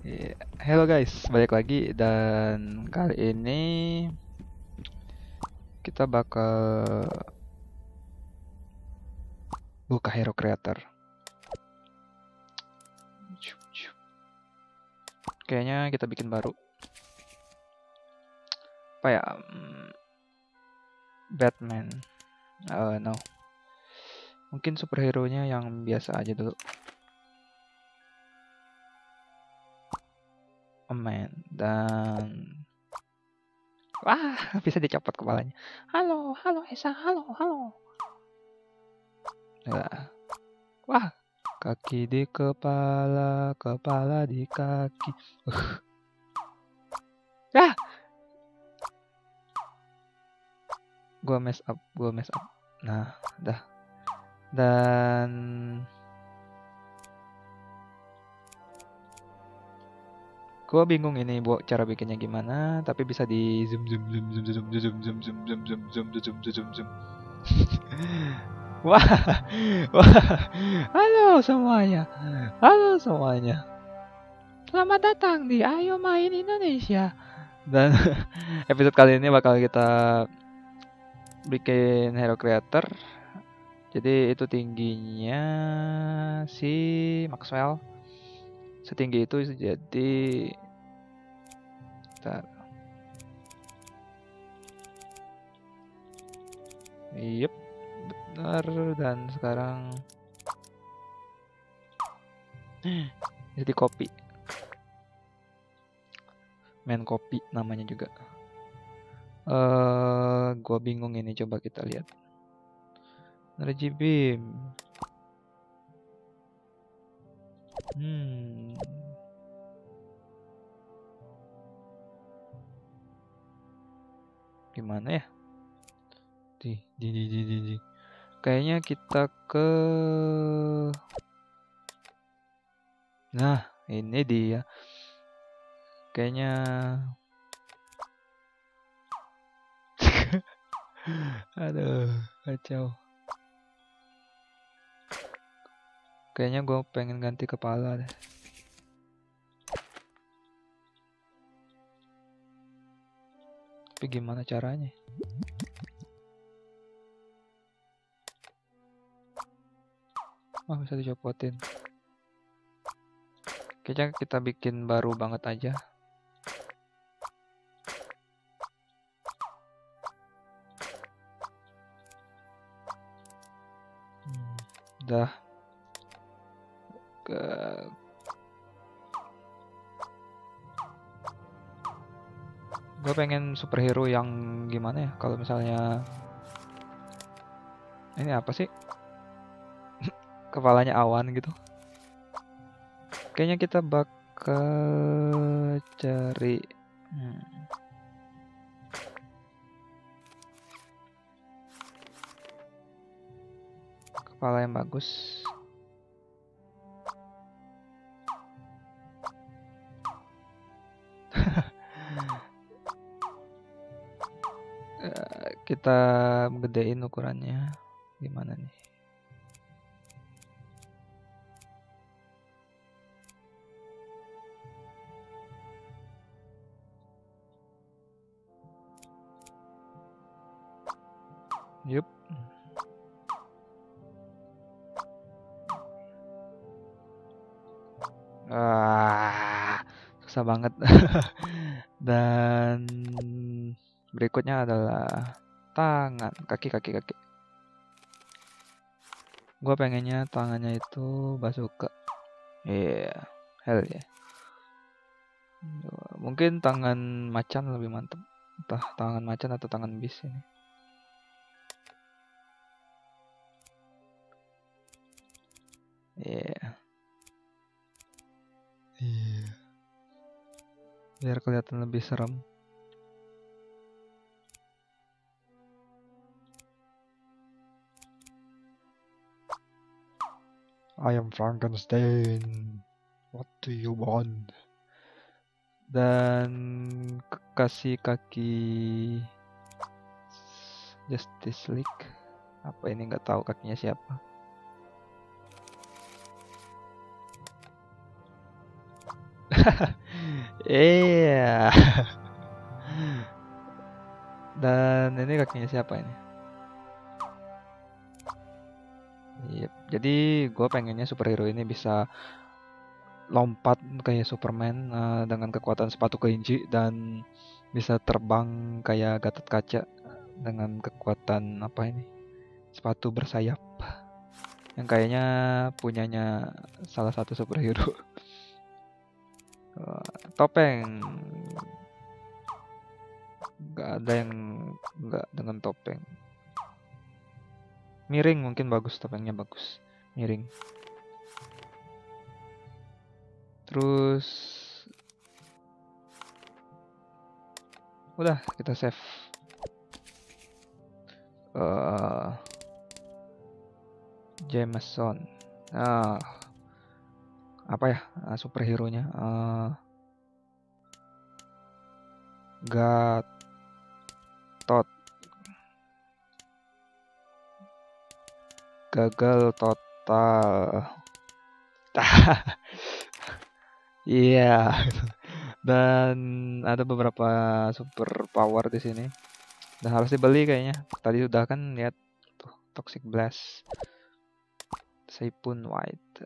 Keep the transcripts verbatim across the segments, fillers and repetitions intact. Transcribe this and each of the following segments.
Iya. Halo guys, balik lagi dan kali ini kita bakal buka Hero Creator. Kayaknya kita bikin baru. Apa ya? Hmm, Batman. Uh, no. Mungkin superhero-nya yang biasa aja dulu. A man dan wah, bisa dicopot kepalanya. Halo, halo Esa, halo, halo. Nah. Wah, kaki di kepala, kepala di kaki. Uh. Ah, gua mess up, gua mess up. Nah, dah. Dan gua bingung ini buat cara bikinnya gimana, tapi bisa di zoom zoom zoom zoom zoom zoom zoom zoom zoom zoom zoom zoom zoom zoom zoom. Wah, wah, halo semuanya, halo semuanya. Selamat datang di Ayo Main Indonesia. Dan episode kali ini bakal kita bikin Hero Creator. Jadi itu tingginya si Maxwell. Setinggi itu jadi bentar. Yep, benar. Dan sekarang jadi kopi. Main kopi namanya juga. Eh, uh, gua bingung ini, coba kita lihat. Energy beam. Hmm. Gimana ya? Di, di, di, di, di, di. Kayaknya kita ke. Nah, ini dia. Kayaknya. Aduh, kacau. Kayaknya gue pengen ganti kepala deh. Tapi gimana caranya? Oh, bisa dicopotin. Kayaknya kita bikin baru banget aja. Hmm, udah. Ke gue pengen superhero yang gimana ya, kalau misalnya ini apa sih, kepalanya awan gitu. Kayaknya kita bakal cari hmm. kepala yang bagus. Kita gedein ukurannya gimana nih? Yup. Ah, susah banget. Dan berikutnya adalah tangan, kaki, kaki, kaki. Gue pengennya tangannya itu bazooka. Iya, yeah, hell ya. Yeah. Mungkin tangan macan lebih mantap. Entah tangan macan atau tangan bis ini. Iya. Yeah. Iya. Yeah. Biar kelihatan lebih serem. I am Frankenstein. What do you want? Dan kasih kaki Justice League. Apa ini, nggak tahu kakinya siapa. Iya. Dan ini kakinya siapa ini? Yep. Jadi gue pengennya superhero ini bisa lompat kayak Superman eh, dengan kekuatan sepatu kelinci dan bisa terbang kayak Gatot Kaca dengan kekuatan apa ini? Sepatu bersayap yang kayaknya punyanya salah satu superhero. Eh, Topeng, nggak ada yang nggak dengan topeng. Miring mungkin bagus, topengnya bagus. Miring. Terus udah kita save. eh Jameson. Ah, apa ya ah, superhero-nya? Uh, Gatot. Gagal total. Iya. Dan ada beberapa super power di sini. Dan harus dibeli kayaknya. Tadi udah kan lihat tuh Toxic Blast. Seipun White.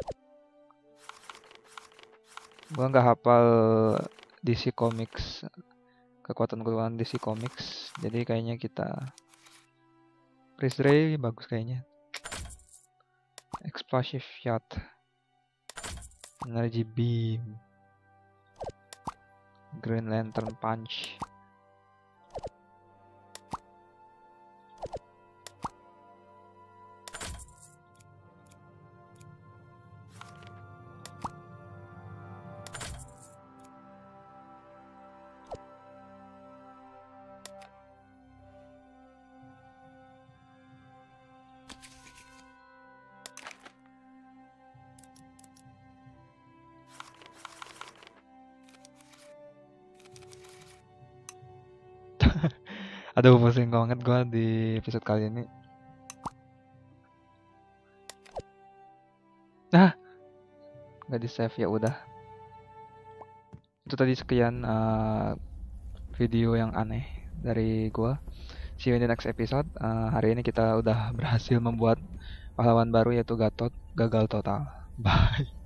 Gua nggak hafal D C Comics, kekuatan-kekuatan D C Comics. Jadi kayaknya kita Freeze Ray bagus kayaknya. Explosive Shot. Energy Beam. Green Lantern Punch. Aduh, pusing banget gua di episode kali ini. Nah, nggak di save ya udah. Itu tadi sekian uh, video yang aneh dari gua. See you in the next episode. Uh, hari ini kita udah berhasil membuat pahlawan baru yaitu Gatot, gagal total. Bye.